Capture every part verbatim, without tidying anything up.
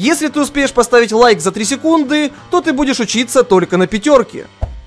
Если ты успеешь поставить лайк за три секунды, то ты будешь учиться только на пятерке.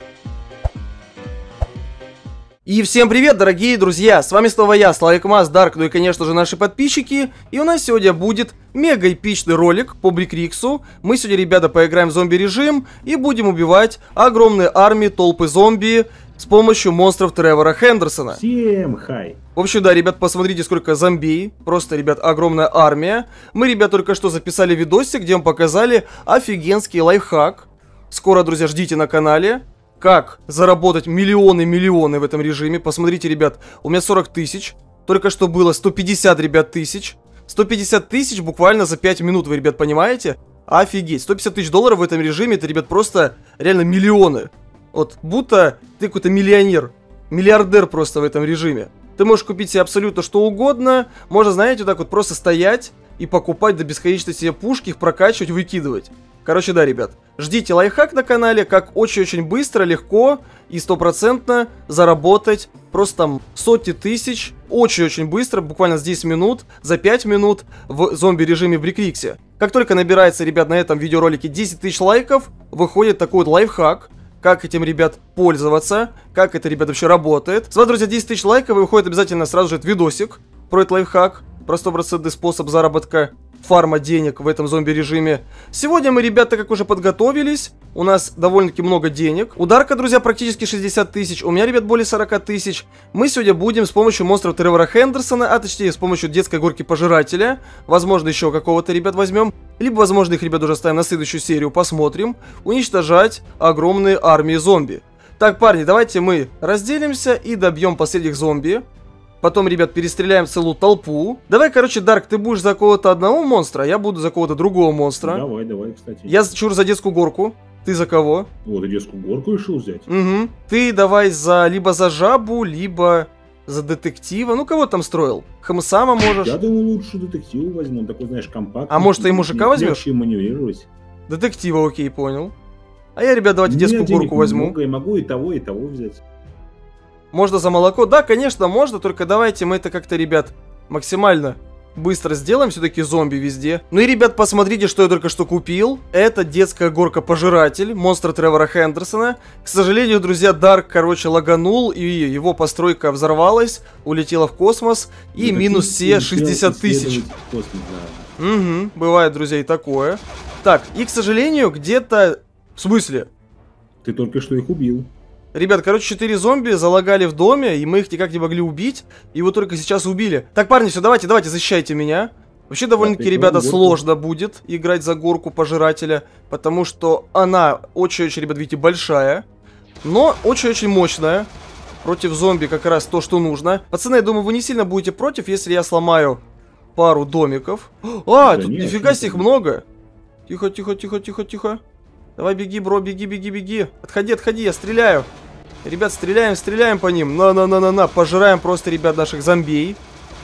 И всем привет, дорогие друзья, с вами снова я, Славикмас, Дарк, ну и конечно же наши подписчики. И у нас сегодня будет мега эпичный ролик по Брикриксу. Мы сегодня, ребята, поиграем в зомби режим и будем убивать огромные армии, толпы зомби с помощью монстров Тревора Хендерсона. Всем хай! В общем, да, ребят, посмотрите, сколько зомбей. Просто, ребят, огромная армия. Мы, ребят, только что записали видосик, где вам показали офигенский лайфхак. Скоро, друзья, ждите на канале. Как заработать миллионы-миллионы в этом режиме. Посмотрите, ребят, у меня сорок тысяч. Только что было сто пятьдесят, ребят, тысяч. сто пятьдесят тысяч буквально за пять минут, вы, ребят, понимаете? Офигеть, сто пятьдесят тысяч долларов в этом режиме, это, ребят, просто реально миллионы. Вот, будто ты какой-то миллионер, миллиардер просто в этом режиме. Ты можешь купить себе абсолютно что угодно. Можно, знаете, вот так вот просто стоять и покупать до бесконечности себе пушки, их прокачивать, выкидывать. Короче, да, ребят, ждите лайфхак на канале, как очень-очень быстро, легко и стопроцентно заработать просто там сотни тысяч, очень-очень быстро, буквально за десять минут, за пять минут в зомби-режиме в Брикриксе. Как только набирается, ребят, на этом видеоролике десять тысяч лайков, выходит такой вот лайфхак, как этим, ребят, пользоваться, как это, ребят, вообще работает. С вас, друзья, десять тысяч лайков, и выходит обязательно сразу же этот видосик про этот лайфхак, про стопроцентный способ заработка фарма денег в этом зомби-режиме. Сегодня мы, ребята, как уже подготовились. У нас довольно-таки много денег. У Дарка, друзья, практически шестьдесят тысяч. У меня, ребят, более сорок тысяч. Мы сегодня будем с помощью монстров Тревора Хендерсона, а точнее с помощью детской горки пожирателя. Возможно, еще какого-то, ребят, возьмем. Либо, возможно, их, ребят, уже ставим на следующую серию, посмотрим. Уничтожать огромные армии зомби. Так, парни, давайте мы разделимся и добьем последних зомби. Потом, ребят, перестреляем целую толпу. Давай, короче, Дарк, ты будешь за кого-то одного монстра, я буду за кого-то другого монстра. Давай, давай, кстати. Я чур за детскую горку. Ты за кого? Вот, ты детскую горку решил взять? Угу. Ты давай за либо за жабу, либо за детектива. Ну, кого там строил? Хамсама можешь? Я думаю, лучше детектива возьму. Он такой, знаешь, компактный. А может, ты и мужика возьмешь? Маневрировать. Детектива, окей, понял. А я, ребят, давайте детскую горку возьму. Много, я могу и того, и того взять. Можно за молоко? Да, конечно, можно, только давайте мы это как-то, ребят, максимально быстро сделаем, все-таки зомби везде. Ну и, ребят, посмотрите, что я только что купил. Это детская горка-пожиратель, монстр Тревора Хендерсона. К сожалению, друзья, Дарк, короче, лаганул, и его постройка взорвалась, улетела в космос, и ну, минус все шестьдесят тысяч. Да. Угу, бывает, друзья, и такое. Так, и, к сожалению, где-то... В смысле? Ты только что их убил. Ребят, короче, четыре зомби залагали в доме, и мы их никак не могли убить. И вот только сейчас убили. Так, парни, все, давайте, давайте, защищайте меня. Вообще, довольно-таки, ребята, сложно будет играть за горку пожирателя. Потому что она очень-очень, ребят, видите, большая. Но очень-очень мощная. Против зомби как раз то, что нужно. Пацаны, я думаю, вы не сильно будете против, если я сломаю пару домиков. А, да тут нет, нифига себе их много. Тихо, тихо, тихо, тихо, тихо. Давай, беги, бро, беги, беги, беги. Отходи, отходи, я стреляю. Ребят, стреляем, стреляем по ним. На-на-на-на-на. Пожираем просто, ребят, наших зомбей.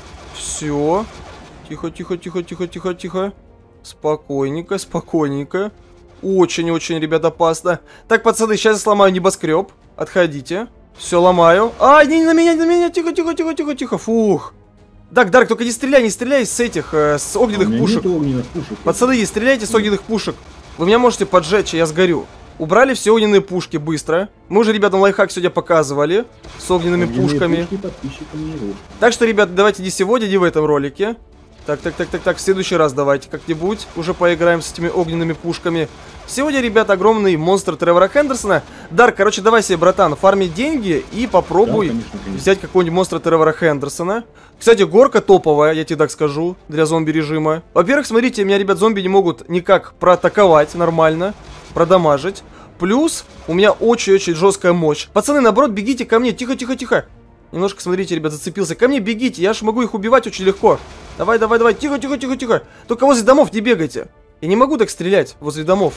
Все. Тихо, тихо, тихо, тихо, тихо, тихо. Спокойненько, спокойненько. Очень-очень, ребят, опасно. Так, пацаны, сейчас я сломаю небоскреб. Отходите. Все, ломаю. А, не на меня, не на меня. Тихо, тихо, тихо, тихо, тихо. Фух. Так, Дарк, только не стреляй, не стреляй с этих, э, с огненных а пушек. огненных пушек. Пацаны, не стреляйте с огненных пушек. Вы меня можете поджечь, я сгорю. Убрали все огненные пушки быстро. Мы уже, ребятам, лайфхак сегодня показывали. С огненными огненные пушками. Пушки, так что, ребят, давайте не сегодня, не в этом ролике. Так, так, так, так, так, в следующий раз давайте как-нибудь уже поиграем с этими огненными пушками. Сегодня, ребят, огромный монстр Тревора Хендерсона. Дарк, короче, давай себе, братан, фарми деньги и попробуй да, конечно, конечно. взять какого-нибудь монстра Тревора Хендерсона. Кстати, горка топовая, я тебе так скажу, для зомби-режима. Во-первых, смотрите, меня, ребят, зомби не могут никак проатаковать нормально, продамажить. Плюс у меня очень-очень жесткая мощь. Пацаны, наоборот, бегите ко мне, тихо-тихо-тихо. Немножко, смотрите, ребят, зацепился. Ко мне бегите, я же могу их убивать очень легко. Давай, давай, давай, тихо-тихо-тихо-тихо. Только возле домов не бегайте. Я не могу так стрелять возле домов.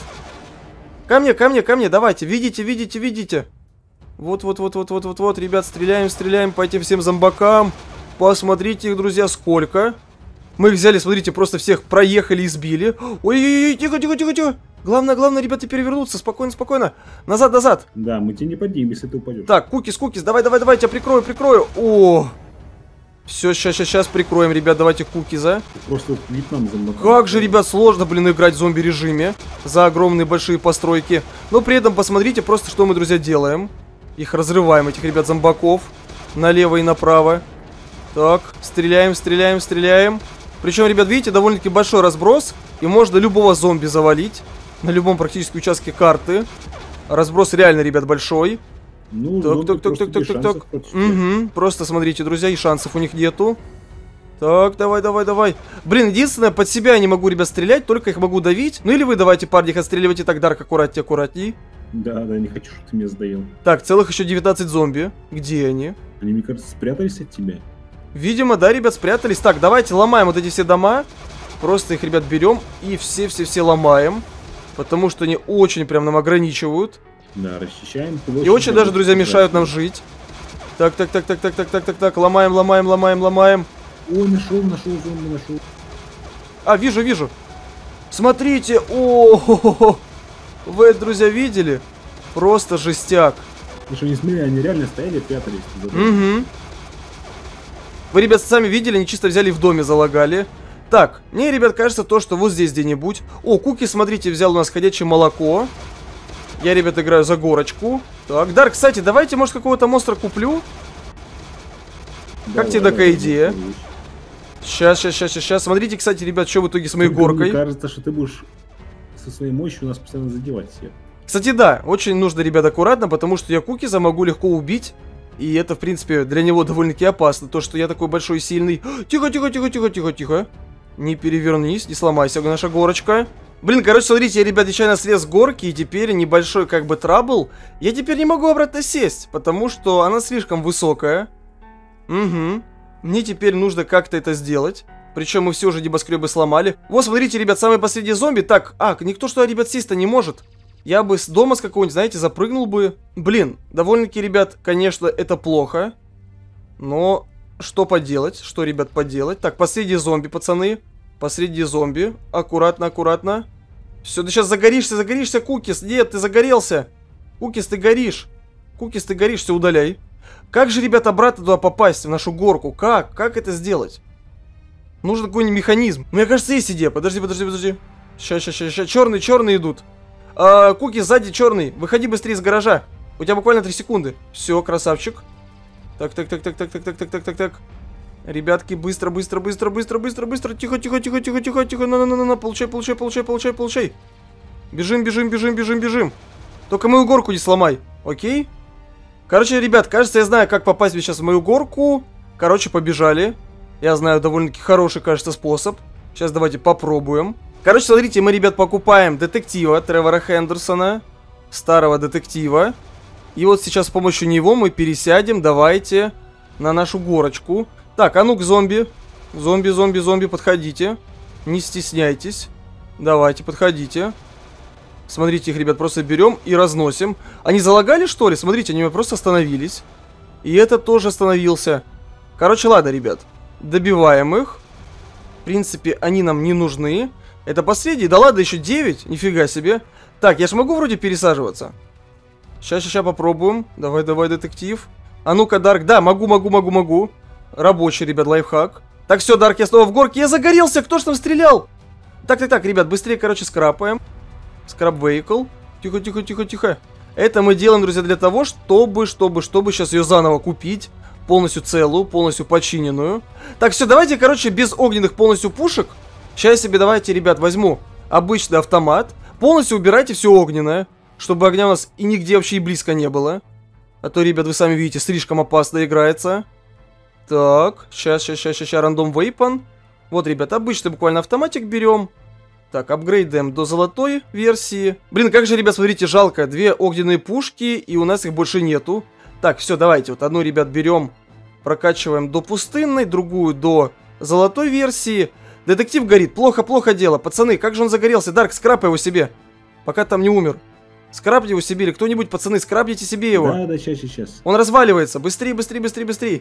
Ко мне, ко мне, ко мне, давайте, видите, видите, видите. Вот-вот-вот-вот-вот-вот-вот, ребят, стреляем, стреляем по этим всем зомбакам. Посмотрите их, друзья, сколько. Мы их взяли, смотрите, просто всех проехали и сбили. Ой-ой-ой, тихо-тихо-тихо-тихо. Главное, главное, ребята, перевернуться. Спокойно, спокойно. Назад, назад. Да, мы тебе не поднимем, если ты упадешь. Так, кукис, кукис, давай, давай, давай, тебя прикрою, прикрою. О, Все, сейчас, сейчас, сейчас прикроем, ребят, давайте кукиза. Просто Вьетнам замотал. Как же, ребят, сложно, блин, играть в зомби-режиме за огромные большие постройки. Но при этом посмотрите просто, что мы, друзья, делаем. Их разрываем, этих, ребят, зомбаков. Налево и направо. Так, стреляем, стреляем, стреляем. Причем, ребят, видите, довольно-таки большой разброс. И можно любого зомби завалить. На любом практически участке карты. Разброс реально, ребят, большой. Ну, так, так, так, так, так, так, так. Угу. Просто смотрите, друзья, и шансов у них нету. Так, давай, давай, давай. Блин, единственное, под себя я не могу, ребят, стрелять, только их могу давить. Ну или вы давайте, парни, их отстреливайте так, Дарк, аккуратней, аккуратней. Да, да, не хочу, чтобы ты меня сдаил. Так, целых еще девятнадцать зомби. Где они? Они, мне кажется, спрятались от тебя. Видимо, да, ребят, спрятались. Так, давайте ломаем вот эти все дома. Просто их, ребят, берем и все-все-все ломаем. Потому что они очень прям нам ограничивают. Да, расчищаем. И очень даже, друзья, мешают нам жить. Так, так, так, так, так, так, так, так, так. Ломаем, ломаем, ломаем, ломаем. Ой, нашел, нашел, зомби нашел. А, вижу, вижу. Смотрите. О, вы это, друзья, видели? Просто жестяк. Ты что, не смотри, они реально стояли, прятались. Угу. Вы, ребят, сами видели, они чисто взяли и в доме залагали. Так, мне, ребят, кажется, то, что вот здесь где-нибудь. О, Куки, смотрите, взял у нас ходячее молоко. Я, ребят, играю за горочку. Так, Дарк, кстати, давайте, может, какого-то монстра куплю? Как тебе такая идея? Сейчас, сейчас, сейчас, сейчас. Смотрите, кстати, ребят, что в итоге с моей Только горкой. Мне кажется, что ты будешь со своей мощью нас постоянно задевать всех. Кстати, да, очень нужно, ребят, аккуратно, потому что я Кукиза могу легко убить. И это, в принципе, для него довольно-таки опасно. То, что я такой большой и сильный. Тихо, тихо, тихо, тихо, тихо, тихо. Не перевернись, не сломайся, наша горочка. Блин, короче, смотрите, я, ребят, нечаянно слез с горки, и теперь небольшой, как бы, трабл. Я теперь не могу обратно сесть, потому что она слишком высокая. Угу. Мне теперь нужно как-то это сделать. Причем мы все уже небоскребы сломали. Вот, смотрите, ребят, самый последний зомби. Так, а, никто что, ребят, сесть-то не может. Я бы с дома с какого-нибудь, знаете, запрыгнул бы. Блин, довольно-таки, ребят, конечно, это плохо. Но что поделать? Что, ребят, поделать? Так, последний зомби, пацаны. Последний зомби. Аккуратно, аккуратно. Все, ты сейчас загоришься, загоришься, Кукис. Нет, ты загорелся. Кукис, ты горишь. Кукис, ты горишь, все, удаляй. Как же, ребят, обратно туда попасть, в нашу горку? Как? Как это сделать? Нужен какой-нибудь механизм. Мне кажется, есть идея. Подожди, подожди, подожди. Сейчас, сейчас, сейчас, сейчас. Черные, черные идут. А, Кукис, сзади черный. Выходи быстрее из гаража. У тебя буквально три секунды. Все, красавчик. Так, так, так, так, так, так, так, так, так, так, так. Ребятки, быстро, быстро, быстро, быстро, быстро, быстро. Тихо, тихо, тихо, тихо, тихо, тихо. На, на, на, на, на. Получай, получай, получай, получай, получай. Бежим, бежим, бежим, бежим, бежим. Только мою горку не сломай. Окей? Короче, ребят, кажется, я знаю, как попасть сейчас в мою горку. Короче, побежали. Я знаю довольно-таки хороший, кажется, способ. Сейчас давайте попробуем. Короче, смотрите, мы, ребят, покупаем детектива Тревора Хендерсона. Старого детектива. И вот сейчас с помощью него мы пересядем, давайте, на нашу горочку. Так, а ну-ка, зомби. Зомби, зомби, зомби, подходите. Не стесняйтесь. Давайте, подходите. Смотрите, их, ребят, просто берем и разносим. Они залагали, что ли? Смотрите, они просто остановились. И этот тоже остановился. Короче, ладно, ребят. Добиваем их. В принципе, они нам не нужны. Это последний? Да ладно, еще девять. Нифига себе. Так, я же могу вроде пересаживаться. Сейчас, сейчас, сейчас попробуем. Давай, давай, детектив. А ну-ка, Дарк. Да, могу, могу, могу, могу. Рабочий, ребят, лайфхак. Так, все, Дарк, я снова в горке. Я загорелся. Кто ж там стрелял? Так, так, так, ребят, быстрее, короче, скрапаем. Скрап вейкл. Тихо, тихо, тихо, тихо. Это мы делаем, друзья, для того, чтобы, чтобы, чтобы сейчас ее заново купить. Полностью целую, полностью починенную. Так, все, давайте, короче, без огненных полностью пушек. Сейчас себе, давайте, ребят, возьму обычный автомат. Полностью убирайте все огненное. Чтобы огня у нас и нигде вообще и близко не было. А то, ребят, вы сами видите, слишком опасно играется. Так, сейчас, сейчас, сейчас, сейчас, рандом вейпон. Вот, ребят, обычный буквально автоматик берем. Так, апгрейдим до золотой версии. Блин, как же, ребят, смотрите, жалко. Две огненные пушки, и у нас их больше нету. Так, все, давайте, вот одну, ребят, берем. Прокачиваем до пустынной, другую до золотой версии. Детектив горит, плохо-плохо дело. Пацаны, как же он загорелся? Дарк, скрапай его себе. Пока там не умер. Скрапьте его себе, или кто-нибудь, пацаны, скрапните себе его. Да, да, сейчас, сейчас. Он разваливается. Быстрее, быстрее, быстрее, быстрее.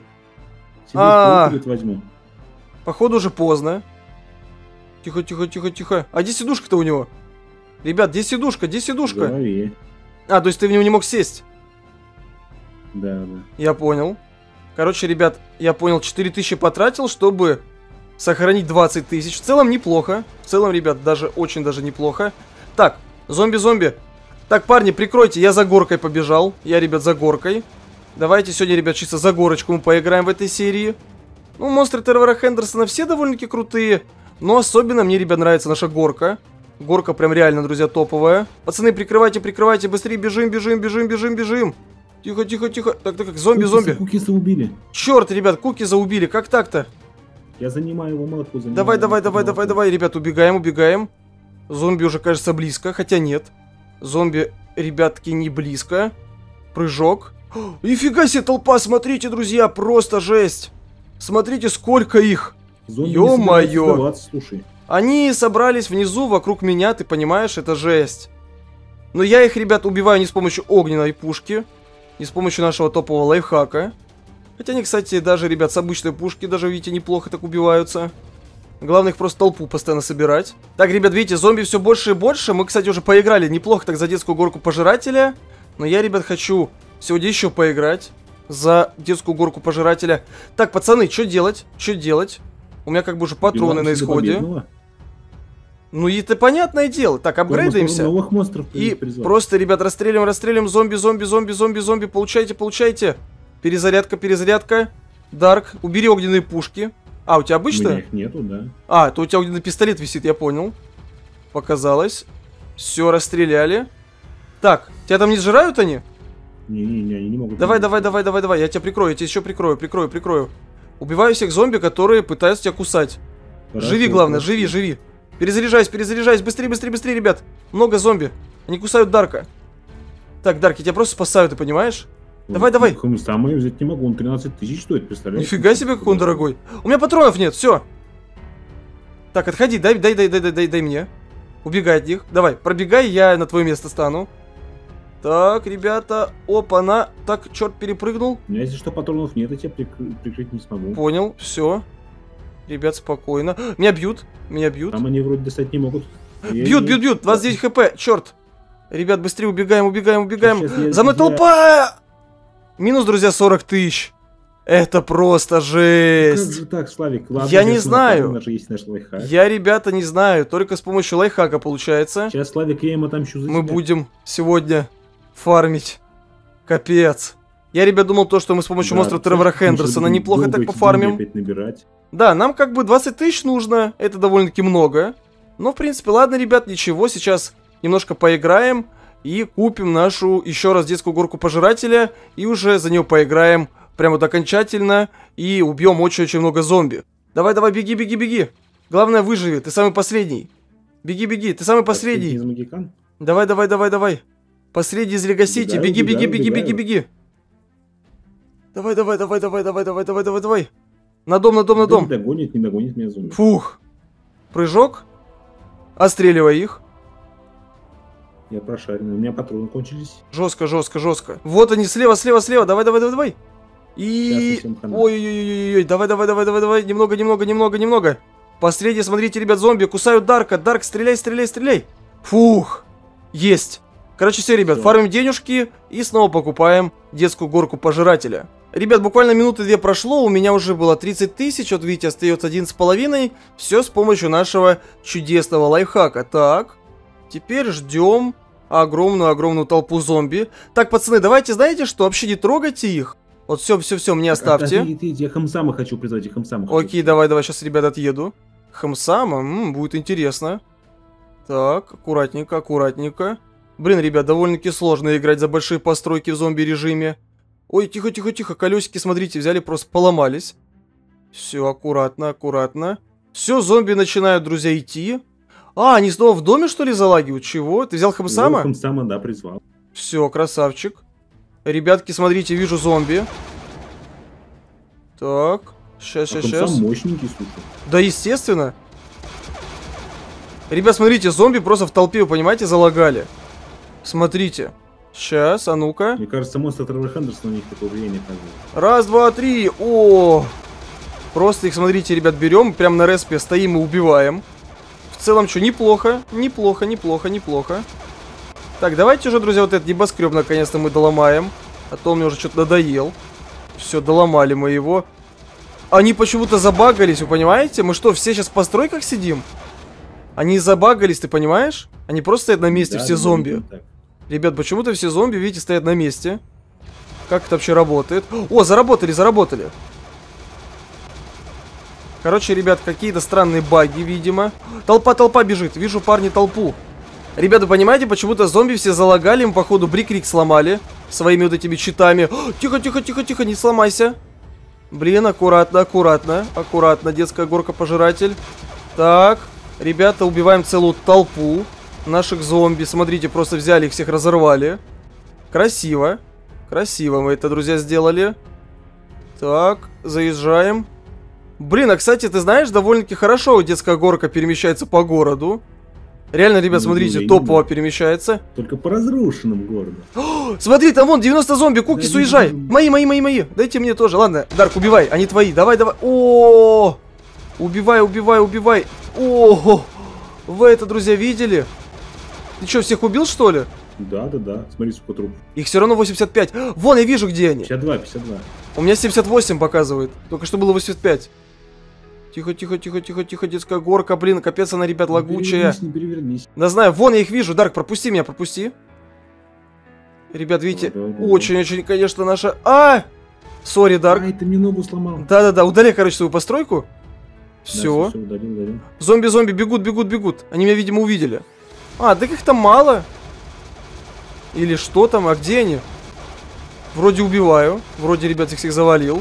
А -а -а. возьму. Походу уже поздно. Тихо, тихо, тихо, тихо. А где сидушка-то у него? Ребят, где сидушка? Где сидушка? В А, то есть ты в него не мог сесть? Да, да. Я понял. Короче, ребят, я понял, четыре тысячи потратил, чтобы сохранить двадцать тысяч. В целом неплохо. В целом, ребят, даже очень даже неплохо. Так, зомби-зомби. Так, парни, прикройте, я за горкой побежал. Я, ребят, за горкой. Давайте сегодня, ребят, чисто за горочку мы поиграем в этой серии. Ну, монстры Тревора Хендерсона все довольно-таки крутые. Но особенно мне, ребят, нравится наша горка. Горка прям реально, друзья, топовая. Пацаны, прикрывайте, прикрывайте, быстрее бежим, бежим, бежим, бежим, бежим. Тихо, тихо, тихо. Так, так, как зомби, зомби. Кукиса убили. Черт, ребят, Кукиза убили. Как так-то? Я занимаю его молотку. Занимаю Давай, давай, молотку, давай, давай, давай, ребят, убегаем, убегаем. Зомби уже, кажется, близко, хотя нет. Зомби, ребятки, не близко. Прыжок. О, нифига себе толпа, смотрите, друзья, просто жесть. Смотрите, сколько их. Ё-моё. Слушай. Они собрались внизу вокруг меня, ты понимаешь, это жесть. Но я их, ребят, убиваю не с помощью огненной пушки. Не с помощью нашего топового лайфхака. Хотя они, кстати, даже, ребят, с обычной пушки, даже, видите, неплохо так убиваются. Главное их просто толпу постоянно собирать. Так, ребят, видите, зомби все больше и больше. Мы, кстати, уже поиграли неплохо так за детскую горку пожирателя. Но я, ребят, хочу сегодня еще поиграть за детскую горку пожирателя. Так, пацаны, что делать? Что делать? У меня как бы уже патроны на исходе. Ну и это понятное дело. Так, апгрейдаемся. Новых монстров и призвал. Просто, ребят, расстреливаем, расстреливаем. Зомби, зомби, зомби, зомби, зомби. Получайте, получайте. Перезарядка, перезарядка. Дарк, убери огненные пушки. А, у тебя обычно? У меня их нету, да. А, то у тебя огненный пистолет висит, я понял. Показалось. Все, расстреляли. Так, тебя там не сжирают они? Не-не-не, они не могут. Давай, давай, давай, давай, давай. Я тебя прикрою, я тебя еще прикрою, прикрою, прикрою. Убиваю всех зомби, которые пытаются тебя кусать. Хорошо, живи, главное, хорошо. живи, живи. Перезаряжайся, перезаряжайся. Быстрее, быстрее, быстрее, ребят. Много зомби. Они кусают Дарка. Так, Дарк, я тебя просто спасаю, ты понимаешь? Ну, давай, давай. Сам я взять не могу, он тринадцать тысяч стоит, представляешь? Нифига себе, какой он дорогой. У меня патронов нет, все. Так, отходи, дай, дай, дай, дай, дай, дай, дай мне. Убегай от них. Давай, пробегай, я на твое место стану. Так, ребята, опа-на. Так, черт, перепрыгнул. У меня, если что, патронов нет, я тебя прикры прикрыть не смогу. Понял, все. Ребят, спокойно. Меня бьют, меня бьют. Там они вроде достать не могут. Бьют, бьют, бьют, двадцать девять хп, черт. Ребят, быстрее убегаем, убегаем, убегаем. За мной толпа! Минус, друзья, сорок тысяч. Это просто жесть. Как же так, Славик? Ладно, я не знаю. Есть наш лайфхак. Я, ребята, не знаю. Только с помощью лайфхака получается. Сейчас, Славик, я ему отомщу за Мы тебя. будем сегодня фармить. Капец. Я, ребят, думал то, что мы с помощью да, монстра Тревора Хендерсона неплохо так пофармим. Да, нам как бы двадцать тысяч нужно. Это довольно-таки много. Но, в принципе, ладно, ребят, ничего. Сейчас немножко поиграем. И купим нашу еще раз детскую горку пожирателя. И уже за нее поиграем прямо вот окончательно. И убьем очень-очень много зомби. Давай, давай, беги, беги, беги. Главное, выживи. Ты самый последний. Беги, беги. Ты самый последний. Давай, давай, давай, давай. Последний из Лего-Сити. Беги, беги, беги, беги, беги. Давай, давай, давай, давай, давай, давай, давай, давай, давай. На дом, на дом, на дом. Не догонит, не догонит меня зомби. Фух. Прыжок. Отстреливай их. Я прошаренный, у меня патроны кончились. Жестко, жестко, жестко. Вот они, слева, слева, слева. Давай, давай, давай, давай. И... Ой-ой-ой-ой-ой. Давай, давай, давай, давай, давай. Немного, немного, немного, немного. Последний, смотрите, ребят, зомби кусают Дарка. Дарк, стреляй, стреляй, стреляй. Фух. Есть. Короче, все, ребят, все. Фармим денежки и снова покупаем детскую горку пожирателя. Ребят, буквально минуты две прошло, у меня уже было тридцать тысяч, вот видите, остается один с половиной. Все с помощью нашего чудесного лайфхака. Так, теперь ждем огромную-огромную толпу зомби. Так, пацаны, давайте, знаете что, вообще не трогайте их. Вот все, все, все, мне оставьте. А, ты, ты, я Хамсама хочу призвать, я Хамсама хочу. Окей, давай, давай, сейчас, ребят, отъеду. Хамсама, м-м, будет интересно. Так, аккуратненько, аккуратненько. Блин, ребят, довольно-таки сложно играть за большие постройки в зомби-режиме. Ой, тихо-тихо-тихо, колесики, смотрите, взяли, просто поломались. Все, аккуратно, аккуратно. Все, зомби начинают, друзья, идти. А, они снова в доме, что ли, залагивают? Чего? Ты взял Хамсама? Ну, Хамсама, да, призвал. Все, красавчик. Ребятки, смотрите, вижу зомби. Так, сейчас, сейчас, сейчас. Хамсам мощненький, слушай. Да, естественно. Ребят, смотрите, зомби просто в толпе, вы понимаете, залагали. Смотрите. Сейчас, а ну-ка. Мне кажется, монстр Тревора Хендерсона на них такое влияние оказывает. Раз, два, три. О! Просто их, смотрите, ребят, берем, прям на респе стоим и убиваем. В целом, что, неплохо, неплохо, неплохо, неплохо. Так, давайте уже, друзья, вот этот небоскреб наконец-то мы доломаем. А то он мне уже что-то надоел. Все, доломали мы его. Они почему-то забагались, вы понимаете? Мы что, все сейчас в постройках сидим? Они забагались, ты понимаешь? Они просто стоят на месте, Да, все да, зомби. да, Ребят, почему-то все зомби, видите, стоят на месте. Как это вообще работает? О, заработали, заработали. Короче, ребят, какие-то странные баги, видимо. Толпа, толпа бежит. Вижу, парни, толпу. Ребята, понимаете, почему-то зомби все залагали, им, походу, брик-рик сломали. Своими вот этими щитами. О, тихо, тихо, тихо, тихо, не сломайся. Блин, аккуратно, аккуратно. Аккуратно, детская горка-пожиратель. Так, ребята, убиваем целую толпу наших зомби. Смотрите, просто взяли их, всех разорвали. Красиво. Красиво мы это, друзья, сделали. Так, заезжаем. Блин, а, кстати, ты знаешь, довольно-таки хорошо детская горка перемещается по городу. Реально, ребят, Ну, смотрите, я топово не перемещается. Только по разрушенным городу. О, смотри, там вон девяносто зомби, Кукис, Да, уезжай. не- Мои, мои, мои, мои. Дайте мне тоже. Ладно, Дарк, убивай, они твои. Давай, давай. О, убивай, убивай, убивай. О, вы это, друзья, видели? Ты что, всех убил, что ли? Да, да, да. Смотри, сколько трупов. Их все равно восемьдесят пять. Вон, я вижу, где они. пятьдесят два, пятьдесят два. У меня семьдесят восемь показывает. Только что было восемьдесят пять. Тихо, тихо, тихо, тихо, тихо, детская горка, блин, капец она, ребят, лагучая. Не перевернись, не перевернись. Да знаю, вон я их вижу. Дарк, пропусти меня, пропусти. Ребят, видите, очень-очень, конечно, наша... А! Сори, Дарк. Ай, ты мне ногу сломал. Да-да-да, удаляй, короче, свою постройку. Да, Все. всё, удалил, удалил. Зомби-зомби бегут, бегут, бегут. Они меня, видимо, увидели. А, так их там мало. Или что там, а где они? Вроде убиваю. Вроде, ребят, их всех завалил.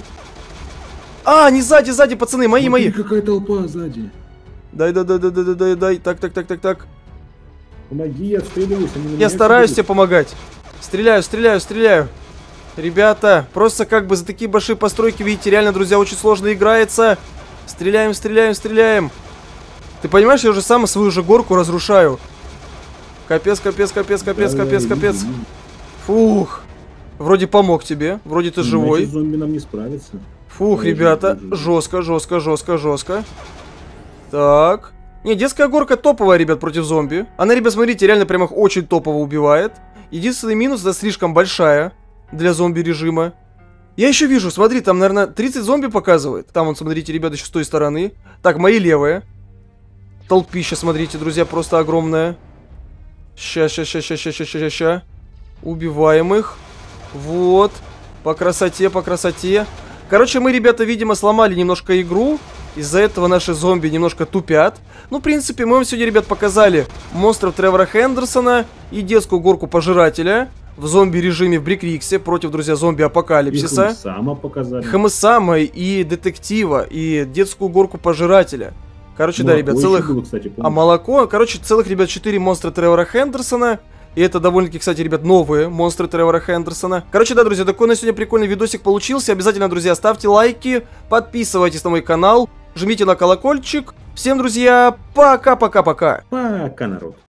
А, они сзади, сзади, пацаны, мои, Смотри, мои. какая толпа сзади. Дай, дай, дай, дай, дай, дай, дай. Так, так, так, так, так. Помоги, я отстреливаюсь. Они на Я меня стараюсь бегут. тебе помогать. Стреляю, стреляю, стреляю. Ребята, просто как бы за такие большие постройки, видите, реально, друзья, очень сложно играется. Стреляем, стреляем, стреляем. Ты понимаешь, я уже сам свою же горку разрушаю. Капец, капец, капец, капец, Да, да, капец, вижу, капец. вижу. Фух. Вроде помог тебе, вроде ты Иначе живой. зомби нам не справится. Фух, Я ребята, вижу, вижу. жестко, жестко, жестко, жестко. Так. Не, детская горка топовая, ребят, против зомби. Она, ребят, смотрите, реально прям их очень топово убивает. Единственный минус, это слишком большая для зомби-режима. Я еще вижу, смотри, там, наверное, тридцать зомби показывает. Там, вон, смотрите, ребята, еще с той стороны. Так, мои левые. Толпища, смотрите, друзья, просто огромная. Ща, ща, ща, ща, ща, ща, ща, ща. Убиваем их. Вот. По красоте, по красоте. Короче, мы, ребята, видимо, сломали немножко игру. Из-за этого наши зомби немножко тупят. Ну, в принципе, мы вам сегодня, ребят, показали монстров Тревора Хендерсона и детскую горку пожирателя в зомби-режиме в Брик-Риксе против, друзья, зомби-апокалипсиса. Их сама показали. Хамасама и детектива, и детскую горку пожирателя. Короче, да, Молоко ребят, еще целых... было, кстати, помню. А молоко, короче, целых, ребят, четыре монстра Тревора Хендерсона. И это довольно-таки, кстати, ребят, новые монстры Тревора Хендерсона. Короче, да, друзья, такой на сегодня прикольный видосик получился. Обязательно, друзья, ставьте лайки, подписывайтесь на мой канал, жмите на колокольчик. Всем, друзья, пока-пока-пока. Пока, народ.